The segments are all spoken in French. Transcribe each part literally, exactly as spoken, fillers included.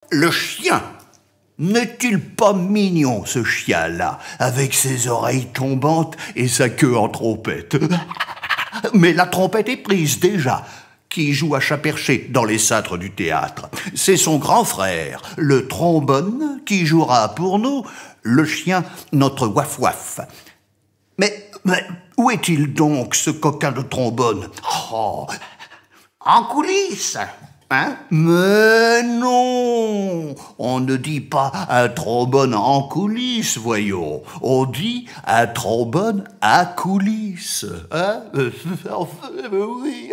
le chien. N'est-il pas mignon, ce chien-là, avec ses oreilles tombantes et sa queue en trompette? Mais la trompette est prise déjà. Qui joue à chat perché dans les cintres du théâtre? C'est son grand frère, le trombone, qui jouera pour nous le chien, notre waf-waf. Mais, mais où est-il donc, ce coquin de trombone? Oh, en coulisses, hein? Mais non, on ne dit pas un trombone en coulisses, voyons. On dit un trombone à coulisses, hein? Enfin, oui.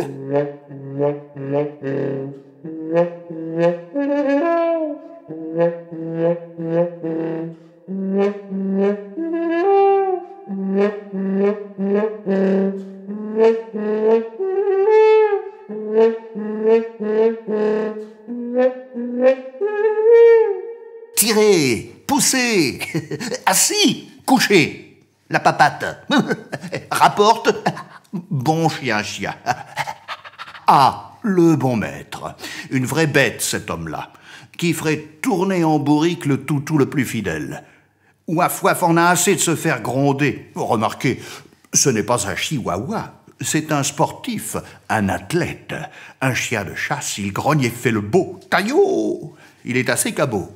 Tirez, poussez, assis, couché, la papate, rapporte, bon chien, chien. Ah, le bon maître, une vraie bête cet homme-là, qui ferait tourner en bourrique le toutou le plus fidèle. Ouaf ouaf en a assez de se faire gronder. Remarquez, ce n'est pas un chihuahua, c'est un sportif, un athlète, un chien de chasse, il grogne et fait le beau. Taillot, il est assez cabot.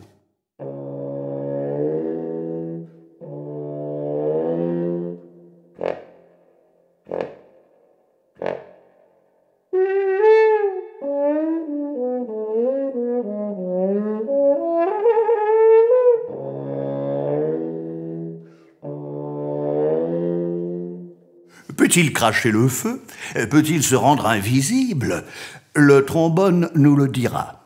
Peut-il cracher le feu? Peut-il se rendre invisible? Le trombone nous le dira.